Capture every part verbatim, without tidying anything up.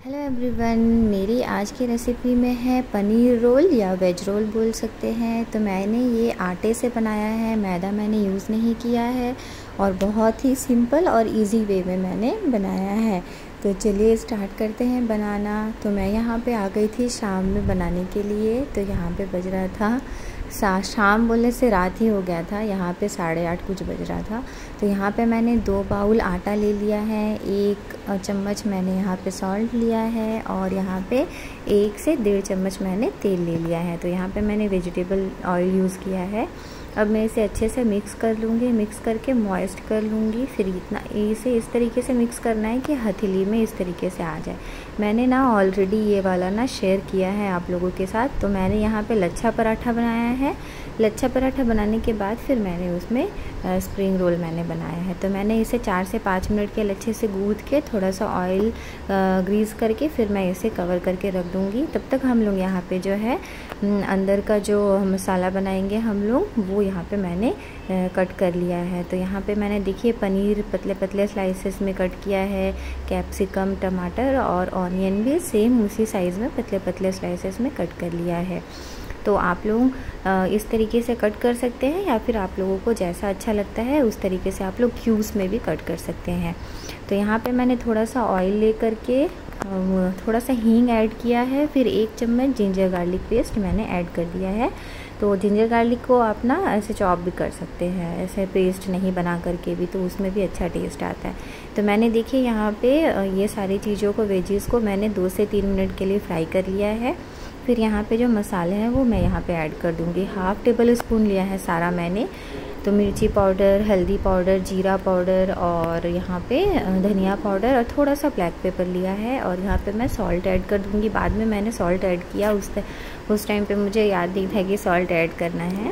Hello everyone, मेरी आज की रेसिपी में है पनीर रोल या वेज रोल बोल सकते हैं। तो मैंने ये आटे से बनाया है, मैदा मैंने यूज़ नहीं किया है और बहुत ही सिंपल और इजी वे में मैंने बनाया है। तो चलिए स्टार्ट करते हैं बनाना। तो मैं यहाँ पे आ गई थी शाम में बनाने के लिए। तो यहाँ पे बज रहा था सा शाम बोलने से रात ही हो गया था, यहाँ पे साढ़े आठ कुछ बज रहा था। तो यहाँ पे मैंने दो बाउल आटा ले लिया है, एक चम्मच मैंने यहाँ पे सॉल्ट लिया है और यहाँ पे एक से डेढ़ चम्मच मैंने तेल ले लिया है। तो यहाँ पे मैंने वेजिटेबल ऑयल यूज़ किया है। अब मैं इसे अच्छे से मिक्स कर लूँगी, मिक्स करके मॉइस्ट कर लूँगी। फिर इतना इसे इस तरीके से मिक्स करना है कि हथेली में इस तरीके से आ जाए। मैंने ना ऑलरेडी ये वाला ना शेयर किया है आप लोगों के साथ। तो मैंने यहाँ पे लच्छा पराठा बनाया है। लच्छा पराठा बनाने के बाद फिर मैंने उसमें स्प्रिंग रोल मैंने बनाया है। तो मैंने इसे चार से पाँच मिनट के लिए अच्छे से गूँथ के थोड़ा सा ऑयल ग्रीस करके फिर मैं इसे कवर करके रख दूँगी। तब तक हम लोग यहाँ पे जो है अंदर का जो मसाला बनाएंगे हम लोग, वो यहाँ पे मैंने कट कर लिया है। तो यहाँ पे मैंने देखिए पनीर पतले पतले स्लाइसेस में कट किया है, कैप्सिकम, टमाटर और ऑनियन भी सेम उसी साइज़ में पतले पतले स्लाइसेस में कट कर लिया है। तो आप लोग इस तरीके से कट कर सकते हैं या फिर आप लोगों को जैसा अच्छा लगता है उस तरीके से आप लोग क्यूब्स में भी कट कर सकते हैं। तो यहाँ पे मैंने थोड़ा सा ऑयल ले करके थोड़ा सा हींग ऐड किया है, फिर एक चम्मच जिंजर गार्लिक पेस्ट मैंने ऐड कर दिया है। तो जिंजर गार्लिक को आप ना ऐसे चॉप भी कर सकते हैं, ऐसे पेस्ट नहीं बना करके भी, तो उसमें भी अच्छा टेस्ट आता है। तो मैंने देखिए यहाँ पे ये सारी चीज़ों को, वेजीज़ को मैंने दो से तीन मिनट के लिए फ्राई कर लिया है। फिर यहाँ पे जो मसाले हैं वो मैं यहाँ पे ऐड कर दूँगी। हाफ़ टेबल स्पून लिया है सारा मैंने। तो मिर्ची पाउडर, हल्दी पाउडर, जीरा पाउडर और यहाँ पे धनिया पाउडर और थोड़ा सा ब्लैक पेपर लिया है। और यहाँ पे मैं सॉल्ट ऐड कर दूँगी। बाद में मैंने सॉल्ट ऐड किया, उस उस टाइम पे मुझे याद नहीं था कि सॉल्ट ऐड करना है।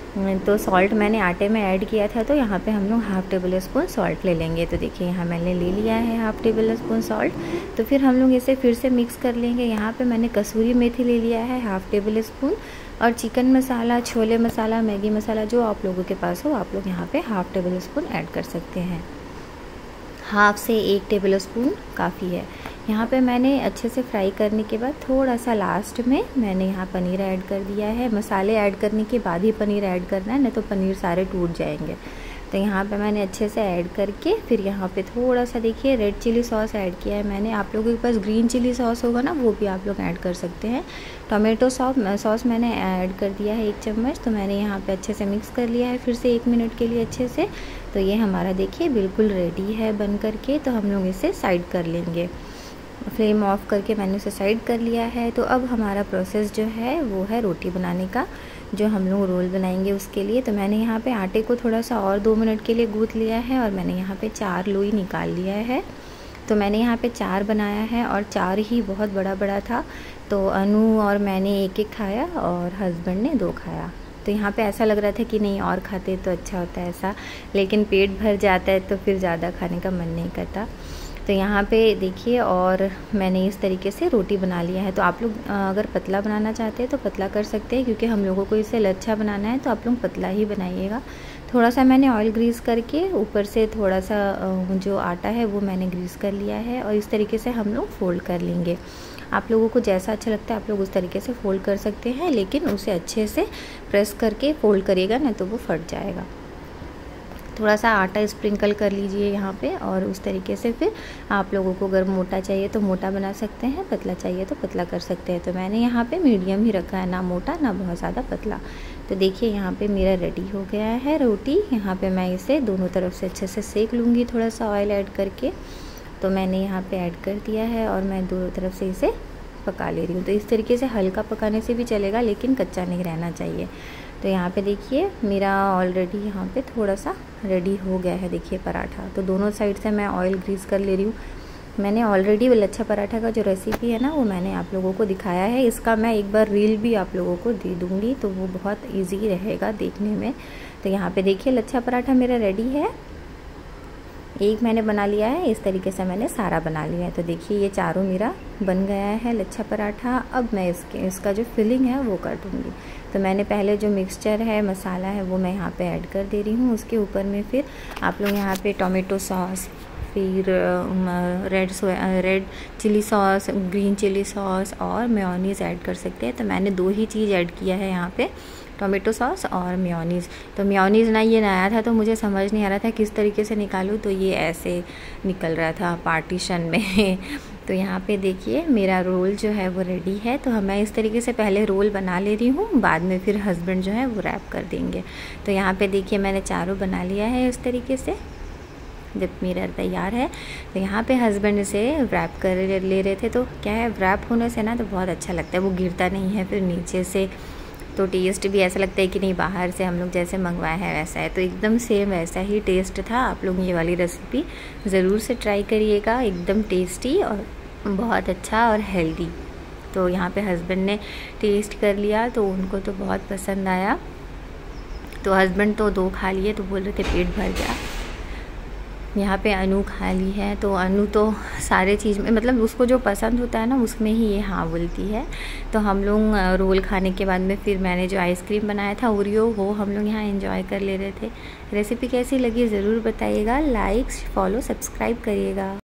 तो सॉल्ट मैंने आटे में ऐड किया था। तो यहाँ पे हम लोग हाफ़ टेबल स्पून सॉल्ट ले लेंगे। तो देखिए यहाँ मैंने ले लिया है हाफ़ टेबल स्पून सॉल्ट। तो फिर हम लोग इसे फिर से मिक्स कर लेंगे। यहाँ पे मैंने कसूरी मेथी ले लिया है हाफ़ टेबल स्पून और चिकन मसाला, छोले मसाला, मैगी मसाला जो आप लोगों के पास हो आप लोग यहाँ पे हाफ़ टेबल स्पून ऐड कर सकते हैं। हाफ़ से एक टेबल स्पून काफ़ी है। यहाँ पे मैंने अच्छे से फ्राई करने के बाद थोड़ा सा लास्ट में मैंने यहाँ पनीर ऐड कर दिया है। मसाले ऐड करने के बाद ही पनीर ऐड करना है, नहीं तो पनीर सारे टूट जाएंगे। तो यहाँ पे मैंने अच्छे से ऐड करके फिर यहाँ पे थोड़ा सा देखिए रेड चिली सॉस ऐड किया है मैंने। आप लोगों के पास ग्रीन चिली सॉस होगा ना, वो भी आप लोग ऐड कर सकते हैं। टोमेटो सॉस सॉस मैंने ऐड कर दिया है एक चम्मच। तो मैंने यहाँ पे अच्छे से मिक्स कर लिया है फिर से एक मिनट के लिए अच्छे से। तो ये हमारा देखिए बिल्कुल रेडी है बन करके। तो हम लोग इसे साइड कर लेंगे। फ्लेम ऑफ करके मैंने उसे साइड कर लिया है। तो अब हमारा प्रोसेस जो है वो है रोटी बनाने का, जो हम लोग रोल बनाएंगे उसके लिए। तो मैंने यहाँ पे आटे को थोड़ा सा और दो मिनट के लिए गूँथ लिया है और मैंने यहाँ पे चार लोई निकाल लिया है। तो मैंने यहाँ पे चार बनाया है और चार ही बहुत बड़ा बड़ा था। तो अनु और मैंने एक एक खाया और हस्बैंड ने दो खाया। तो यहाँ पे ऐसा लग रहा था कि नहीं और खाते तो अच्छा होता है ऐसा, लेकिन पेट भर जाता है तो फिर ज़्यादा खाने का मन नहीं करता। तो यहाँ पे देखिए और मैंने इस तरीके से रोटी बना लिया है। तो आप लोग अगर पतला बनाना चाहते हैं तो पतला कर सकते हैं, क्योंकि हम लोगों को इसे लच्छा बनाना है तो आप लोग पतला ही बनाइएगा। थोड़ा सा मैंने ऑयल ग्रीस करके ऊपर से थोड़ा सा जो आटा है वो मैंने ग्रीस कर लिया है और इस तरीके से हम लोग फोल्ड कर लेंगे। आप लोगों को जैसा अच्छा लगता है आप लोग उस तरीके से फोल्ड कर सकते हैं, लेकिन उसे अच्छे से प्रेस करके फोल्ड करिएगा, नहीं तो वो फट जाएगा। थोड़ा सा आटा स्प्रिंकल कर लीजिए यहाँ पे और उस तरीके से फिर आप लोगों को अगर मोटा चाहिए तो मोटा बना सकते हैं, पतला चाहिए तो पतला कर सकते हैं। तो मैंने यहाँ पे मीडियम ही रखा है, ना मोटा ना बहुत ज़्यादा पतला। तो देखिए यहाँ पे मेरा रेडी हो गया है रोटी। यहाँ पे मैं इसे दोनों तरफ से अच्छे से सेक लूँगी थोड़ा सा ऑयल ऐड करके। तो मैंने यहाँ पे ऐड कर दिया है और मैं दोनों तरफ से इसे पका ले रही हूँ। तो इस तरीके से हल्का पकाने से भी चलेगा, लेकिन कच्चा नहीं रहना चाहिए। तो यहाँ पे देखिए मेरा ऑलरेडी यहाँ पे थोड़ा सा रेडी हो गया है देखिए पराठा। तो दोनों साइड से मैं ऑयल ग्रीस कर ले रही हूँ। मैंने ऑलरेडी लच्छा पराठा का जो रेसिपी है ना वो मैंने आप लोगों को दिखाया है। इसका मैं एक बार रील भी आप लोगों को दे दूँगी, तो वो बहुत ईजी रहेगा देखने में। तो यहाँ पे देखिए लच्छा पराठा मेरा रेडी है। एक मैंने बना लिया है, इस तरीके से मैंने सारा बना लिया है। तो देखिए ये चारों मेरा बन गया है लच्छा पराठा। अब मैं इसके इसका जो फिलिंग है वो कर दूँगी। तो मैंने पहले जो मिक्सचर है, मसाला है, वो मैं यहाँ पे ऐड कर दे रही हूँ। उसके ऊपर में फिर आप लोग यहाँ पे टोमेटो सॉस, फिर red soya red chilli sauce, green chilli sauce और मेयोनीज़ ऐड कर सकते हैं। तो मैंने दो ही चीज़ ऐड किया है यहाँ पे, टोमेटो सॉस और मेयोनीज़। तो मेयोनीज़ ना ये नया था तो मुझे समझ नहीं आ रहा था किस तरीके से निकालूँ, तो ये ऐसे निकल रहा था पार्टीशन में। तो यहाँ पे देखिए मेरा रोल जो है वो रेडी है। तो मैं इस तरीके से पहले रोल बना ले रही हूँ, बाद में फिर हस्बैंड जो है वो रैप कर देंगे। तो यहाँ पे देखिए मैंने चारों बना लिया है इस तरीके से। जब मेरा तैयार है तो यहाँ पे हस्बैंड से रैप कर ले रहे थे। तो क्या है, रैप होने से ना तो बहुत अच्छा लगता है, वो गिरता नहीं है फिर नीचे से। तो टेस्ट भी ऐसा लगता है कि नहीं बाहर से हम लोग जैसे मंगवाए हैं वैसा है। तो एकदम सेम वैसा ही टेस्ट था। आप लोग ये वाली रेसिपी ज़रूर से ट्राई करिएगा, एकदम टेस्टी और बहुत अच्छा और हेल्दी। तो यहाँ पे हस्बैंड ने टेस्ट कर लिया तो उनको तो बहुत पसंद आया। तो हस्बैंड तो दो खा लिए तो बोल रहे थे पेट भर गया। यहाँ पे अनु खा ली है। तो अनु तो सारे चीज़ में, मतलब उसको जो पसंद होता है ना उसमें ही ये हाँ बोलती है। तो हम लोग रोल खाने के बाद में फिर मैंने जो आइसक्रीम बनाया था ओरियो, वो हम लोग यहाँ एंजॉय कर ले रहे थे। रेसिपी कैसी लगी ज़रूर बताइएगा, लाइक फॉलो सब्सक्राइब करिएगा।